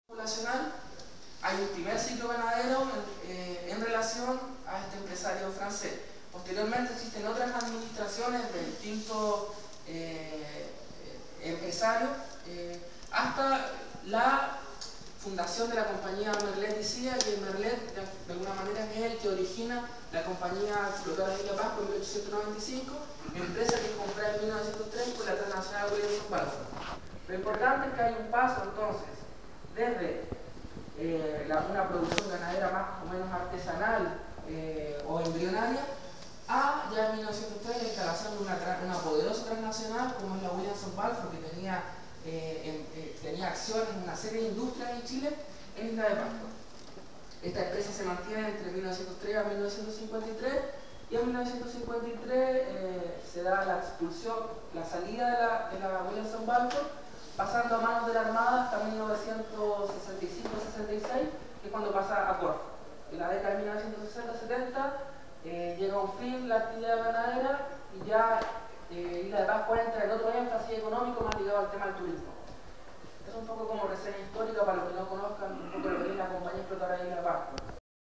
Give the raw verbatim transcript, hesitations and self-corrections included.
poblacional, hay un primer ciclo ganadero en, eh, en relación a este empresario francés. Posteriormente existen otras administraciones de distintos eh, empresarios, eh, hasta la fundación de la compañía Merlet Icía, que Merlet de alguna manera es el que origina la compañía explotada de Isla Pascua en mil ochocientos noventa y cinco, empresa que es comprada en mil novecientos tres por la transnacional Williamson Balfour. Lo importante es que hay un paso entonces desde eh, la, una producción ganadera más o menos artesanal eh, o embrionaria a ya en mil novecientos tres la instalación de una, una poderosa transnacional como es la Williamson Balfour, que tenía, eh, en, eh, tenía acciones en una serie de industrias en Chile en Isla de Pascua. Esta empresa se mantiene entre mil novecientos tres a mil novecientos cincuenta y tres y en mil novecientos cincuenta y tres eh, se da la expulsión, la salida de la, de la Williamson Balfour, pasando a manos de la Armada hasta mil novecientos sesenta y cinco sesenta y seis, que es cuando pasa a Corfo. En la década de mil novecientos sesenta setenta eh, llega a un fin la actividad ganadera y ya